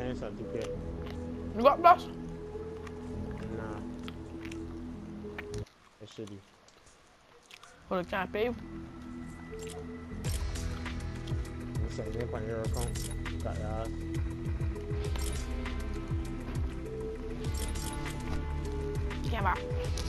chance at 2K. You got plus? Nah. It's shitty. Well, it can't pay. You say you on your account. Got your ass. Can't back.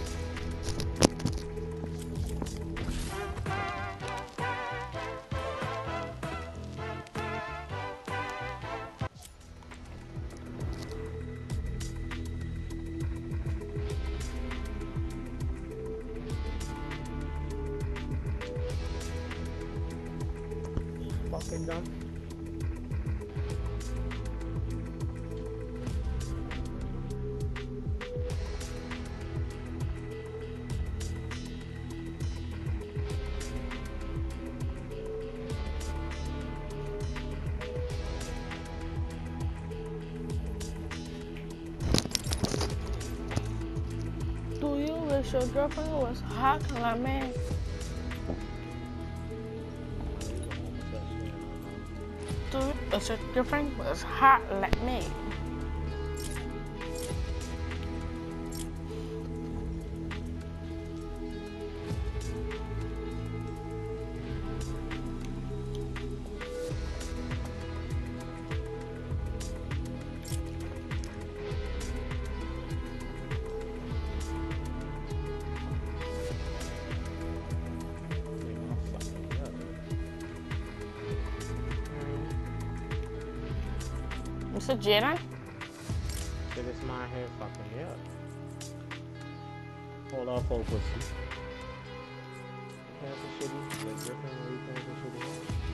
Fucking dumb. Do you wish your girlfriend was hot like me? Do you wish your girlfriend was hot like me? Mr. Jaden? Shit, it's my head fucking yeah. Hold on, full pussy. That's a shitty. Like gripping where you think it's shitty.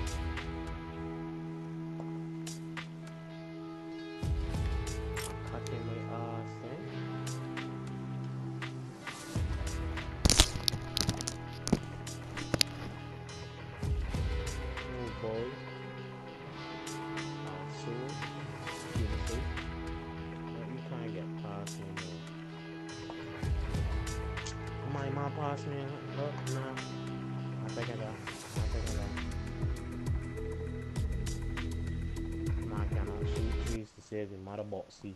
I can make thing. Oh boy. Soon. Beautiful. But you can't get past me more. My mom passed me. Look, nah. I think I got. Man cannot shoot trees to save the mother boxy.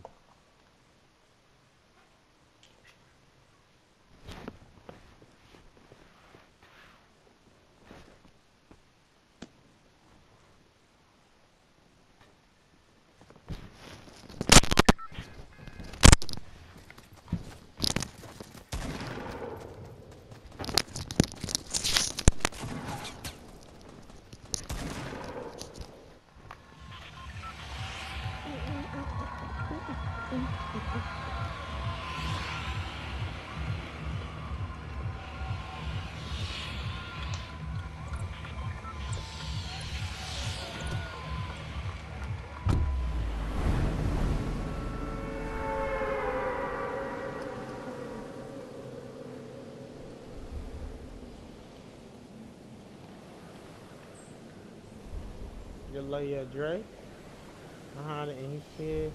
You lay your Dre behind it and he says,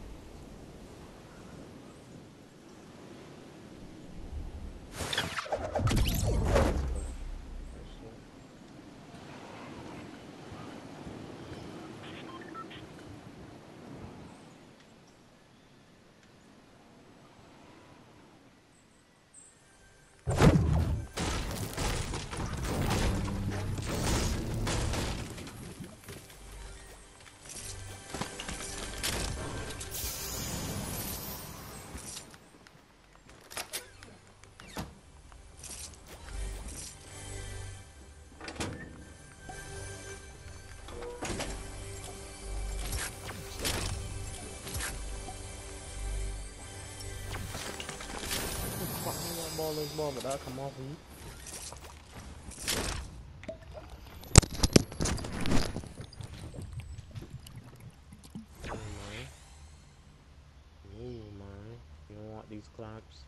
ball this ball, but that'll come off of you. Move, man. You don't want these claps.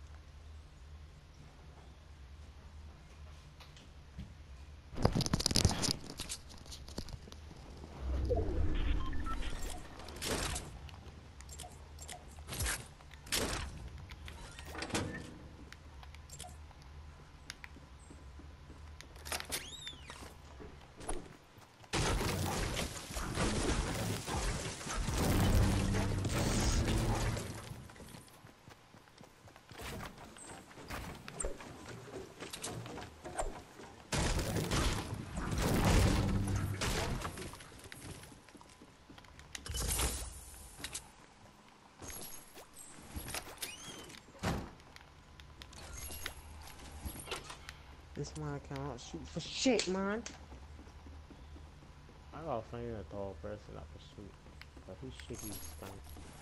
This man cannot shoot for shit, man. I gotta find a tall person that can shoot. But his shit is stank.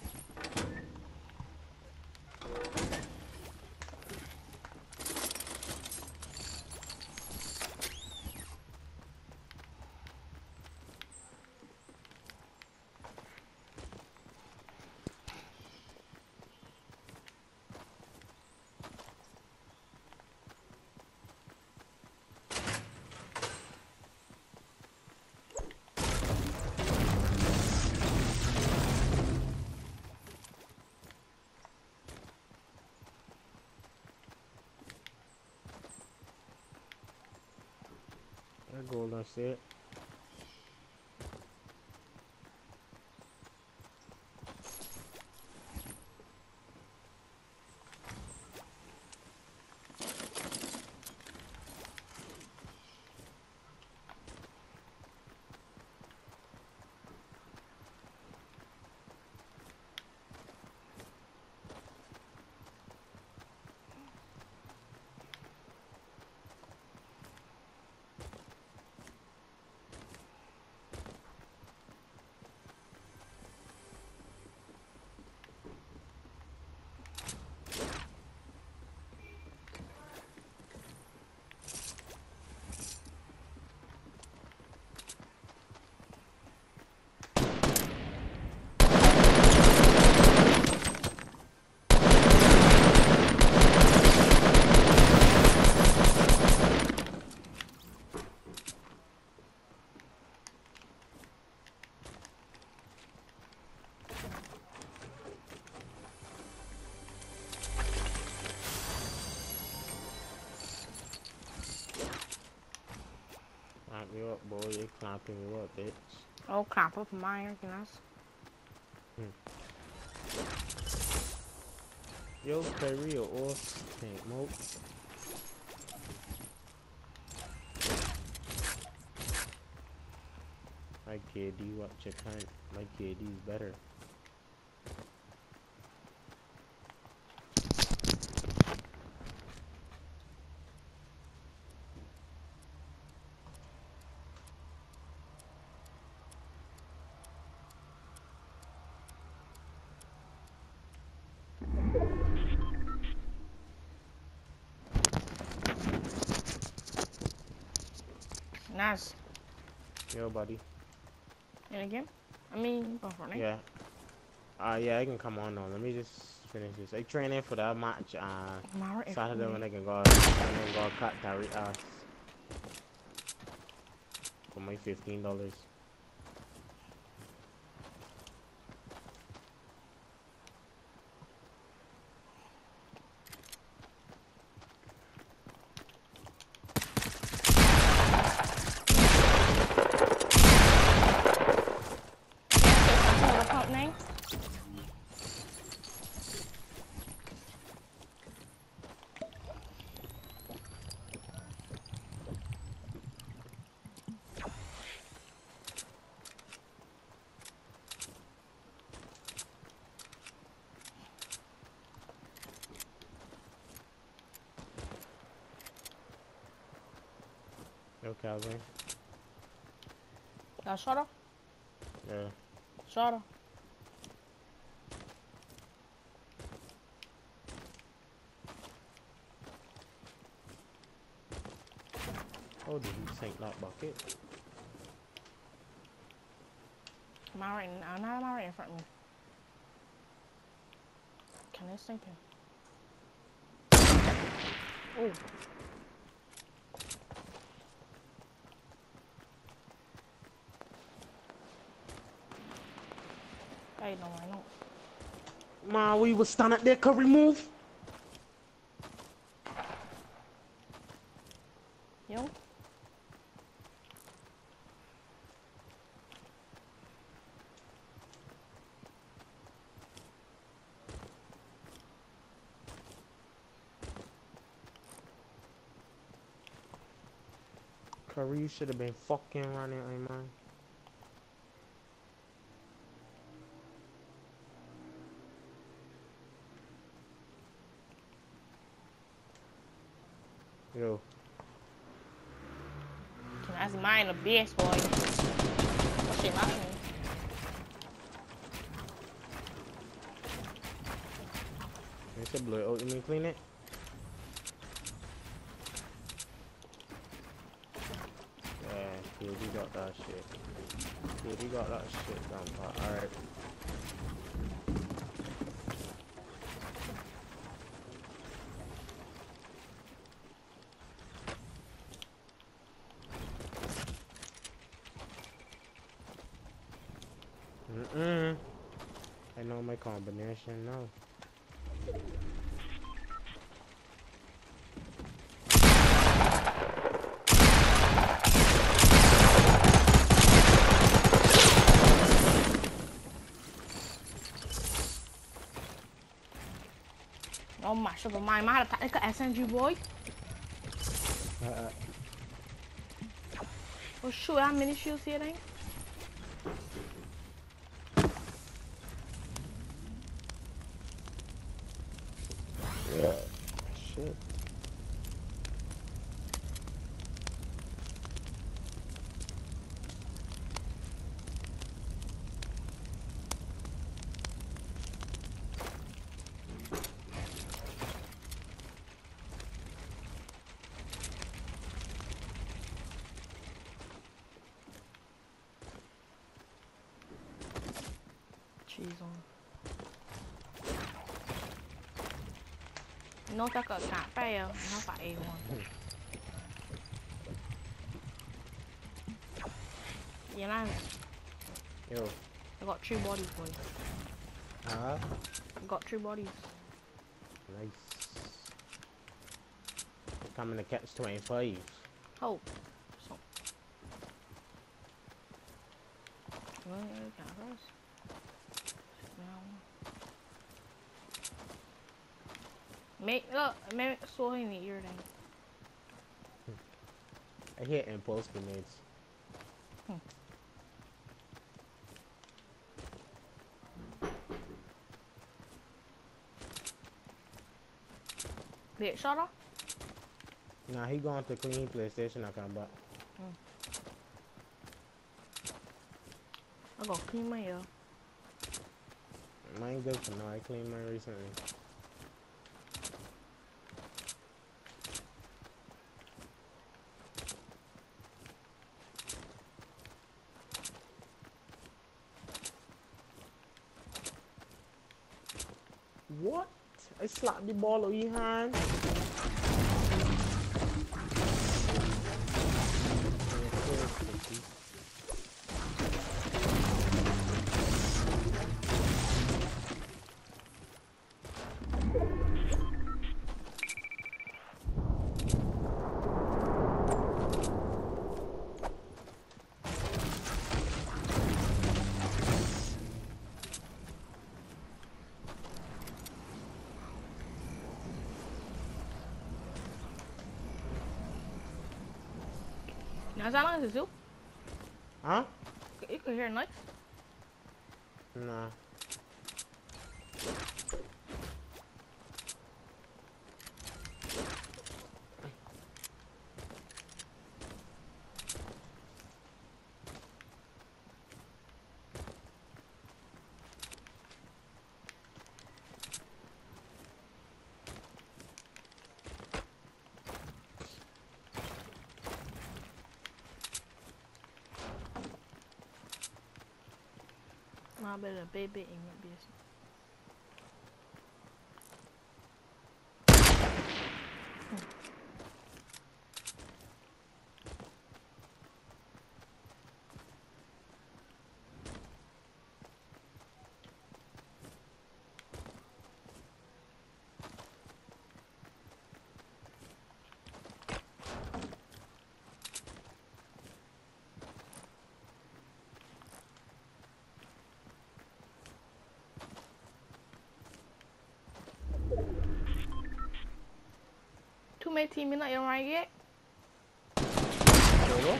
That golden shit. Clamp me up, boy. You clamping me up, bitch. Oh, clamp up mine, you know. Yo, Perry or off tank mode. My KD, watch your time. My KD is better. Nice. Yo, buddy. In a game? I mean, Fortnite. Yeah. Yeah, I can come on now. Let me just finish this. I training for that match. Saturday when I can go cut Tariq ass for my $15. Fortnite. Yo, Calvin. Shut up. Yeah. Shut up. Oh, did he sink that bucket? Am I right? Am I right in front of me? Can I sink him? Oh. I know. Man, we was standing there, could remove. Yo. Curry, you should have been fucking running, man. Yo. That's mine, the best boy. Oh shit, my turn. It's a blue. Oh, you mean clean it? Yeah, kid, you got that shit. Kid, you got that shit down pat. Alright. I know my combination now. Oh my sugar mine, má attack cái SMG boy. Oh shoot, how many shields here then? Yeah. Shit. Cheese on. Nó chắc ở cả tay nó phải luôn. Yeah, man. Yo. I got 3 bodies, boy. Huh? I got 3 bodies. Nice. Coming to catch 25. Oh. So. Well, cả first. Make so in the ear then. I hit impulse grenades. Bị shot đó? Nah, he going to clean PlayStation account, but I got clean my ear. mine good for now. I cleaned mine recently. What? I slapped the ball out of your hand. Now is that long as it's you? Huh? You could hear nuts. Nah. Nah, better baby in your business. Too many team in like right yet? Solo?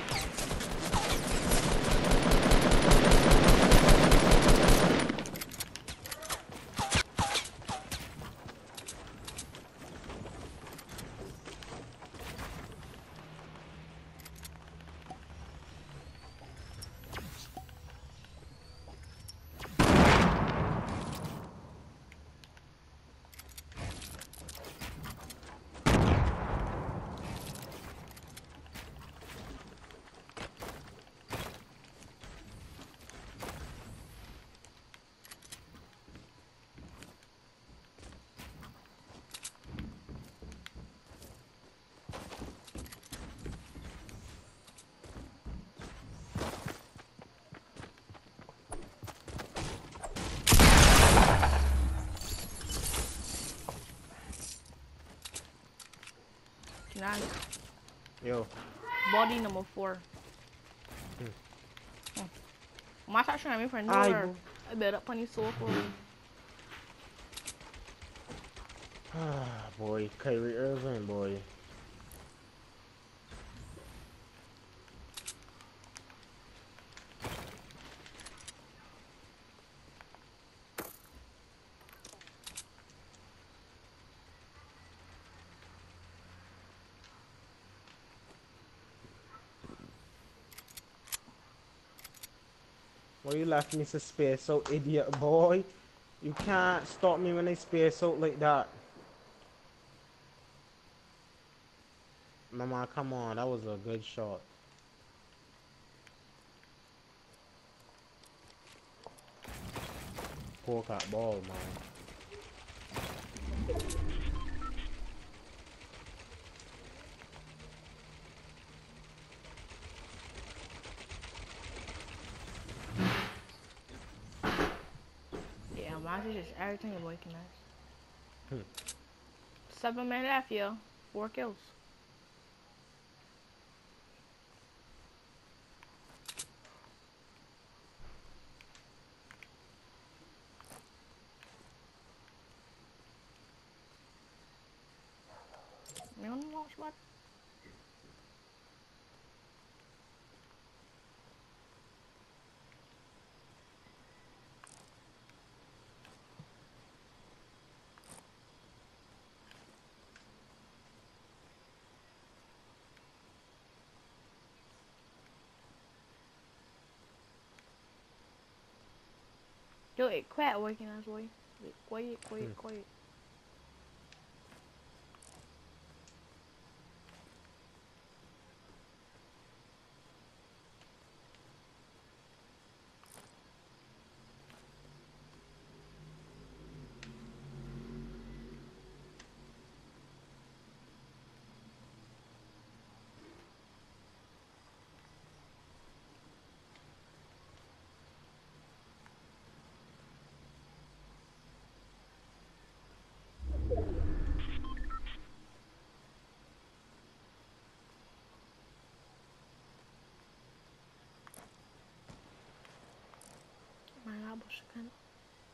man. Yo. Body number 4. My touching me for nowhere. I bet up on his sofa. Ah, boy, Kyrie Irving, boy. Why you left me to space out, idiot boy? You can't stop me when I space out like that. Mama, come on, that was a good shot. Poor cat ball, man. Yeah, mine's is just everything is waking us. 7 minutes left, yo. 4 kills. You don't watch what? Yo, it quit waking us, boy. Quiet, quiet, quiet. Man, I was kind of.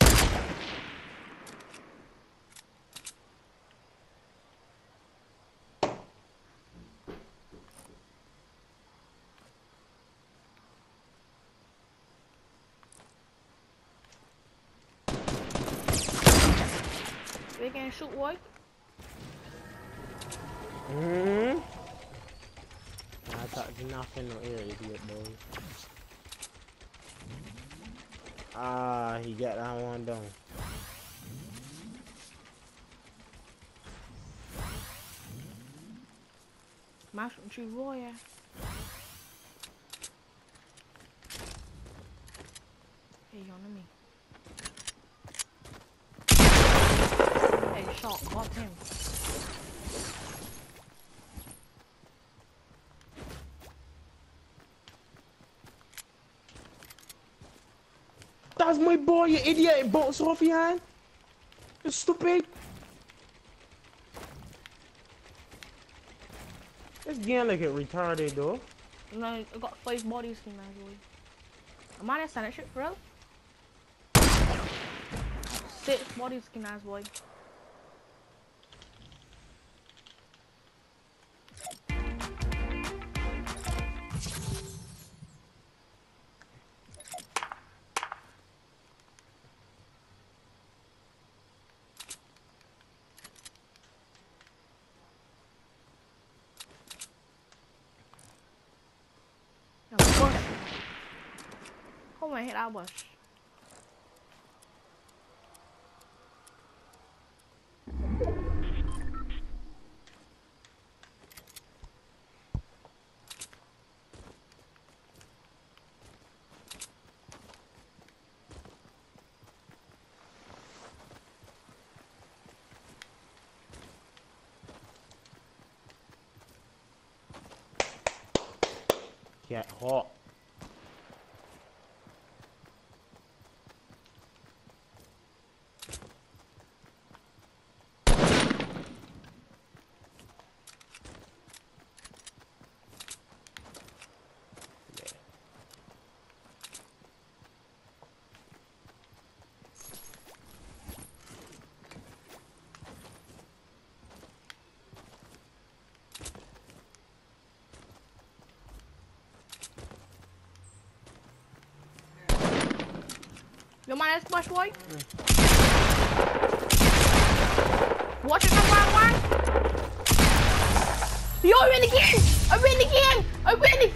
They can shoot what? I thought nothing no air, idiot boy. Ah, he got that one down. Mash and tree boy, yeah. Hey, you on me. Hey, shot, got him. That's my boy, you idiot! It bounced off your hand! You stupid! This game like it retarded though. No, I got 5 body skin as well. Am I understand that shit for real? 6 body skin as well. No, bush. Come on, hit that bush. Get hot. You mind that splash boy? Watch it come round one. Yo, I win again! I win again! I win